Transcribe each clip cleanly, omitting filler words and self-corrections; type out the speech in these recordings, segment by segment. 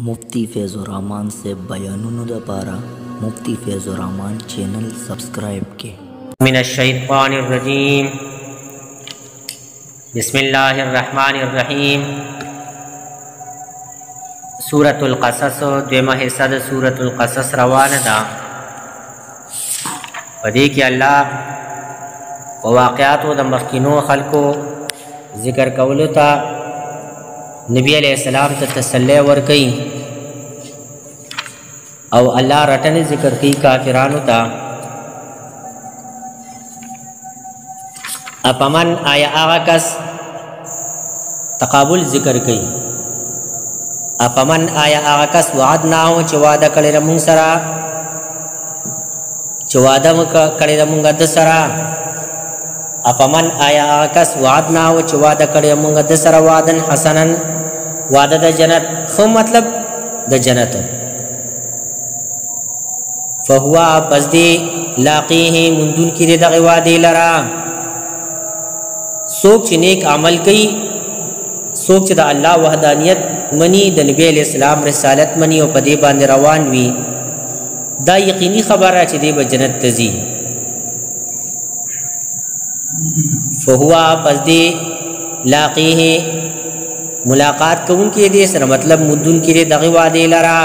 मुफ्ती फैज़ुर्रहमान से बयानुन दपारा मुफ्ती फैज़ुर्रहमान चैनल सब्सक्राइब के। मिनश्शैतानिर्रजीम बिस्मिल्लाहिर्रहमानिर्रहीम। सूरतुल क़सस द्वेमा हिस्सा द सूरतुल क़सस रवाना दा पदे कि अल्लाह व वाक़यात द मखकिनो खल्को ज़िक्र कौलो ता नबी अलैहिस्सलाम ता तसल्ली वर्कई और अल्लाह रटने ज़िक्र की काफिरानो ता अपमन आया आगा कस तकाबुल ज़िक्र कई अपमन आया आगा कस वाद ना हो चवादा कड़े रमुंग सरा चवादा कड़े रमुंग दसरा अपमन आया आगा कस वाद ना हो चवादा कड़े रमुंग दसरा वादन हसनन वादा द जन्नत खो मतलब द जन्नत फहुआ पजदे लाक़ी हैं मुंदुन की रे दग़ वादे लरा सोच नेक अमल कई सोच द अल्लाह वहदानियत मनी द नबी अलैहिस्सलाम रिसालत मनी और पदे बांध रवान वी दा यकीनी खबर है दे ब जन्नत तजी फहुआ पजदे लाक़ी हैं मुलाकात को उनके दे सर मतलब मुद्दुन के रे दग़ वादे लरा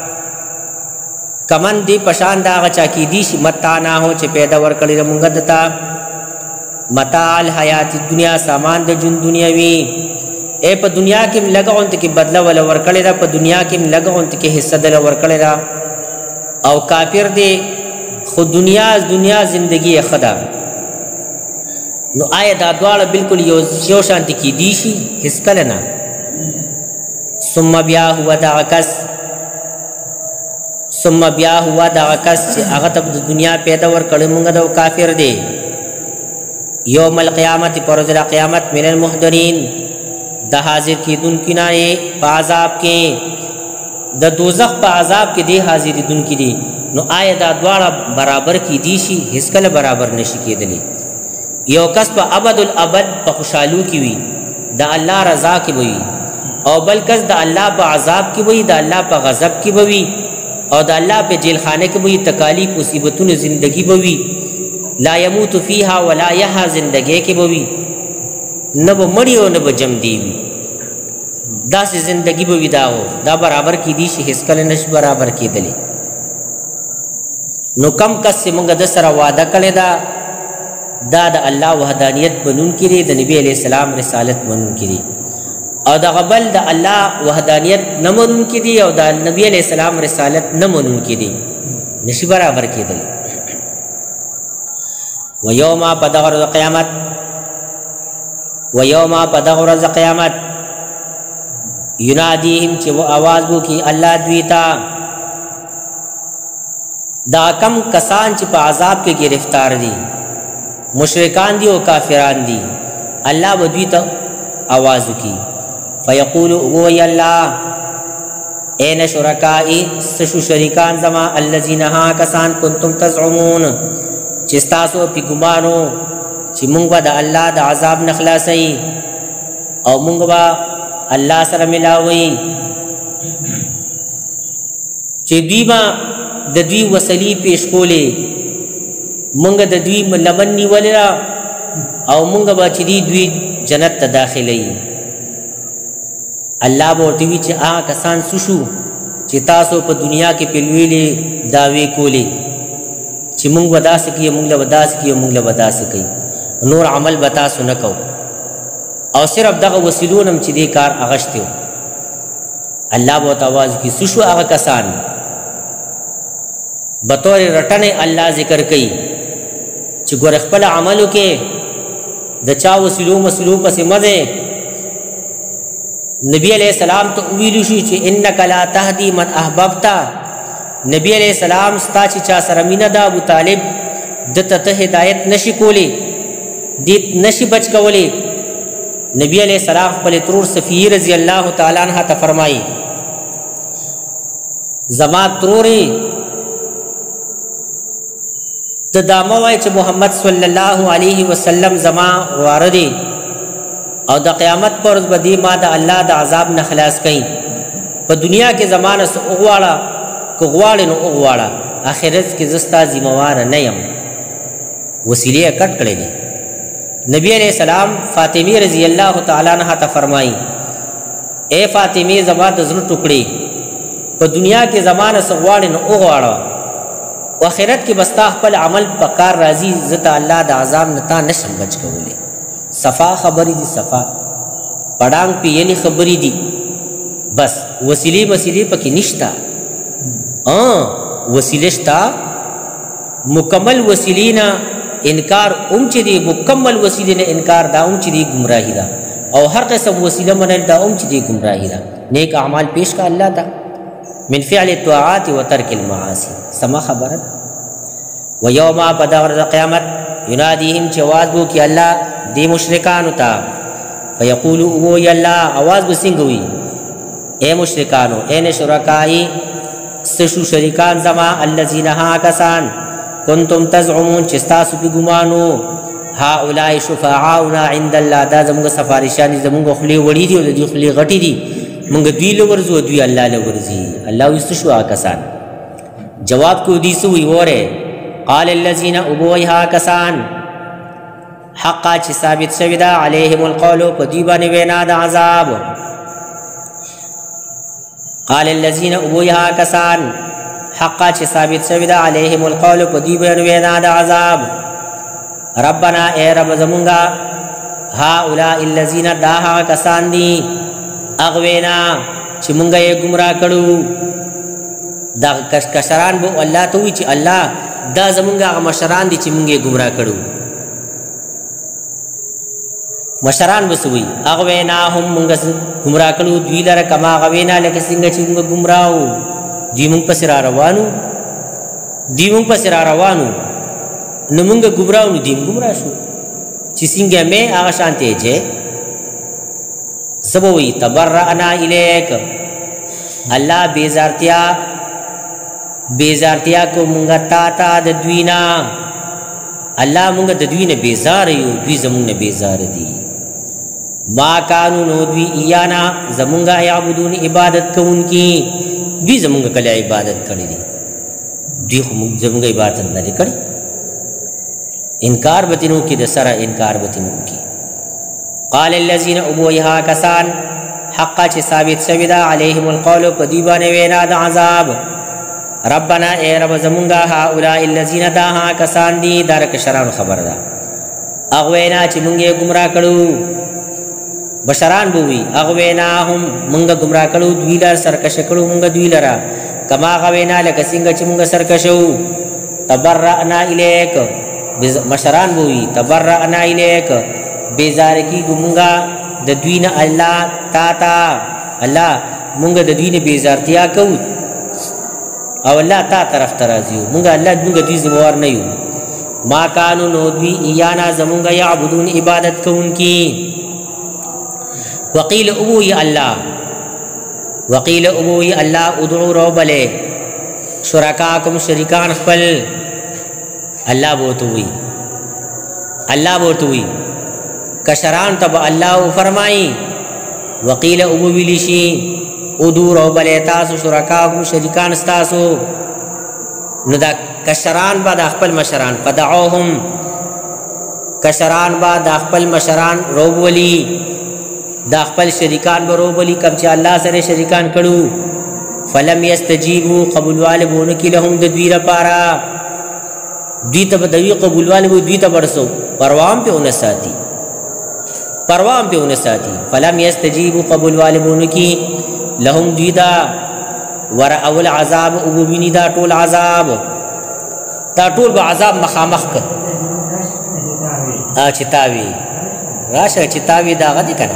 कमन दे पशान दाग चाकी दीश मत्ता ना हो चे पैदा वर कड़ी रमुंगदता मताल हयात दुनिया सामान द जुन दुनियावी ए प दुनिया के लगा उनत के बदला वाला वर कड़े रा प दुनिया के लगा उनत के हिस्सा दला वर कड़े रा और काफिर दे खुद दुनिया जिंदगी खदा नो आए दा द्वाड़ बिल्कुल यो शांति की दीशी हिस्सा लेना सुम्मा ब्याह हुआ दाकस सुम्मा ब्याह हुआ दाकस अगत अब दुनिया पैदा वर कड़े मुंगा दो काफिर दे यौमल क़यामत परज़रा क़यामत मिनल मुहदरीन द हाजिर की दुन किनारे पाज़ाब के द दोज़ख पाज़ाब के दे हाजिर दुन की दे नो आए दा द्वारा बराबर की दीशी हिस्कल बराबर नशी के दली यो कस प अबदुल अबद प खुशालू की हुई द अल्लाह रज़ा की बई और बलकस द अल्लाह प अज़ाब की बई द अल्लाह प गज़ब की बई और द अल्लाह पे जेल खाने की बई तकालीफ मुसीबतुन ज़िंदगी बई ला यमूत फीहा वला यहा जिंदगी के बवी न ब मड़ी हो न ब जम दीवी दा से जिंदगी बवी दा हो दा बराबर की दीश हिस्कल नश बराबर की दले नो कम कस से मंग दसरा वादा कले दा अल्लाह वहदानियत बनून की रे द नबी अलैहिस्सलाम रिसालत बनून की रे और द गबल द अल्लाह वहदानियत न मनून की रे और द नबी अलैहिस्सलाम रिसालत न मनून की रे नश बराबर की दले वयोमा पदगर क़यामत वयोमा पदगर क़यामत युनादीहिम चे वो आवाज़ बो की अल्लाह द्वीता दा कम कसान चे पा अज़ाब के गिरफ्तार दी मुशरिकान दी और काफिरान दी अल्लाह बद्वीता आवाज़ की फ़यक़ूलु वो अल्लाह ऐन शुरकाई सशु शरीकान जमा अल्लज़ीना हाँ कसान कुंतुम तज़उमून चिस्तासो पी गुमानो ची मुंगबा द अल्लाह द अज़ाब नखलासई और मुंगबा अल्लाह सर मिलावई ची द्वीमा द द्वी वसली पेश कोले मुंग द द्वी लबन्नी वलरा और मुंगबा ची द्वी जन्नत दाखिलई अल्लाह बोर्तिवी ची आ कसान सुशु चितासो प दुनिया के पिलवेले दावे कोले ची मुंग बता सकी मुंगला बता सकी मुंगला बता सकी नूर अमल बता सुनको और सिर्फ दग वसीलून हम चिदे कार अगश्ते हो अल्लाह बहुत आवाज़ की सुशु आग कसान बतौर रटने अल्लाह जिक्र कई ची गुरखपल अमल के दचा वसीलू पसे मजे नबी अलैहिस्सलाम तो उवीलुशु ची इन्नका ला तहदी मन अहबब्ता नबी अलैहिस्सलाम स्ता चिचा सरमीना दा अबू तालिब दत हिदायत नशी कोले दीत नशी बच कवले नबी अलैहिस्सलाम पले तुरूर सफ़ी रज़ी अल्लाह ताला अन्हा ता फरमाई जमा तुरूरे द दामवाय च मोहम्मद सल्लल्लाहु अलैहि वसल्लम जमा वारदे और द क़यामत पर बदी मा द अल्लाह द अज़ाब न खलास कई په دنیا کې زمانه سه وغواړه که غواړې نو وغواړه آخرت کې زه ستا ذمهواره نه یم وسیلې یې کټ کړې دي نبی علیہ السلام فاطمی رضی اللہ تعالیٰ عنہ ته فرمائی اے فاطمی زما د زړه ټوکړې په دنیا کې زمانه سه غواړې نو وغواړه و آخرت کې بستا خپل عمل په کار راځي زه ته الله د عذاب نه تا نشم بچ کولی صفا خبرې دي صفا پړانګ پیلې خبرې دي بس وسیلې پکې نشته وسیلې شته مکمل وسیلې نه انکار چې دی مکمل وسیلې نه انکار دا چې دی گمراهی ده او هر قسم وسیله منل دا چې دی گمراهی ده نیک اعمال پیش کا الله ته من فعل الطاعات وترك المعاصي سما خبره ده و یوم بدر قیامت ینادیهم چواز بو کی الله دی مشرکانو ته فیقول او یا الله आवाज بسنګوي اے مشرکانو اے شرکای سشو شریکان زما الذین ها کسان کنتم تزعمون چستاسو کی گمانو هؤلاء شفاعاؤنا عند الله دا زموږ سفارشان زموږ خلی وړي دي او د خلی غټي دي موږ دوی له ورزو دوی الله له ورزي الله وستشو کسان جواب کو دي سو وره قال الذين ابوها کسان حقا چې ثابت شوی دا علیهم القول په دی باندې وینا د عذاب قال الذين ابوها کسان حقا چې ثابت شوی دا علیهم القول په دی باندې وینا د عذاب ربنا اے رب زمونږه هؤلاء الذين داها کسان دي اغوینا چې مونږه یې گمراه کړو دا کشران بو الله ته وی چې الله دا زمونږه مشران دي چې مونږه یې گمراه کړو مشران بسوي اغوینا هم مونږه گمراه کړو دوی لره کما غوینا لکه څنګه چې مونږه گمراهو دی مونږ پسې را روانو نو مونږه گمراهو دی گمراه شو چې څنګه مې هغه شانته چې سبوي تبرأنا الیک الله بیزارتیا کو مونږه تا د دوینا الله مونږه د دوی نه بیزار یو دوی زمونږ نه بیزار دي ما کانو نو دوی ایانا زمونږه یعبدون عبادت کوونکی دوی زمونږ کله عبادت کړی دي دوی خو زمونږ عبادت نه کړی انکار بتنو کی د سره انکار بتنو کی قال الذين ابوها کسان حقا چې ثابت شوی دا علیهم القول په دی باندې وینا د عذاب ربنا اے رب زمونږه هؤلاء الذين داها کسان دي درک شران خبر ده اغوینا چې مونږه گمراه کړو بشران بوي اغوینا هم مونږه گمراه کړو دوی لار سرکش کړو مونږه دوی لرا کما غوینا لکه څنګه چې مونږه سرکشو تبرأنا الیک مشران بوي تبرأنا الیک بیزارگی گمونگا د دوین اللہ تا اللہ مونگا د دوین بیزارتیا کو او اللہ تا طرف ترازیو مونگا اللہ مونگا دوی زموار نیو ما کانو نودوی ایانا زمونگا یعبدون عبادت کون کی وقیل ابوی اللہ ادعو رو بلے شرکاکم شرکان خپل اللہ بوتوی کشران تب اللہ فرمائی وقیل ابو ویلیشی ادور او بلیتاسو شرکاکم شرکان استاسو نو دا کشران با دا اخپل مشران فدعوهم کشران با دا اخپل مشران روب ولی دا اخپل شرکان با روب ولی کب چا اللہ سر شرکان کڑو فلم یستجیبو قبول والبونکی لهم ددویر پارا دوی تب دوی قبول والبو دوی تب برسو پروام پہ انہیں ساتھی فلم یستجیبو قبول والبون کی لهم دویدا ورعو العذاب ابوینی دا طول عذاب دا طول با عذاب مخامخ کر چتاوی راشا چتاوی دا غدی کنا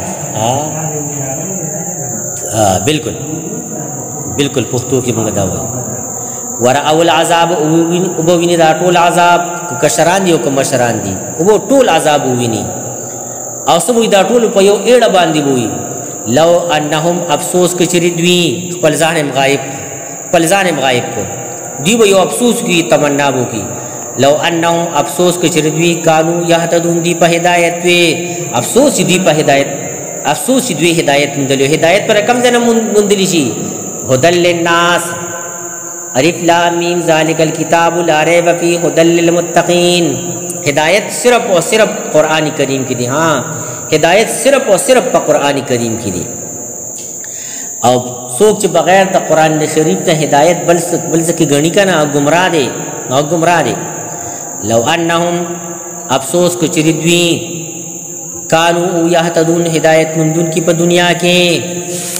بالکل پختو کی منگا دا ہوئی ورعو العذاب ابوینی دا طول عذاب کشران دی او کمشران دی ابو طول عذاب ابوینی او سبوی دا ټول په یو ایړه باندې وي لو انهم افسوس کچری دوی خپل ځان غایب کو دی به یو افسوس کی تمنا وو کی لو انهم افسوس کچری دوی کانو یهتدون دی په هدایت وی افسوس دوی هدایت مندلو هدایت پر کم ځنه مندلی شي हुदल लिन्नास, अलिफ लाम मीम ज़ालिकल किताबु ला रैब फीह हुदल लिल मुत्तकीन। हिदायत सिर्फ और सिर्फ कुरान करीम की दी। हाँ, हिदायत सिर्फ और सिर्फ कुरान करीम की दी। अब सोच बगैर द कुरान शरीफ न हिदायत बल की गणी का ना गुमराह दे। लव अन्नहुम, अफसोस को चिरिद्वी, कानू याहतदून, हिदायत मुंदुन की पर दुनिया के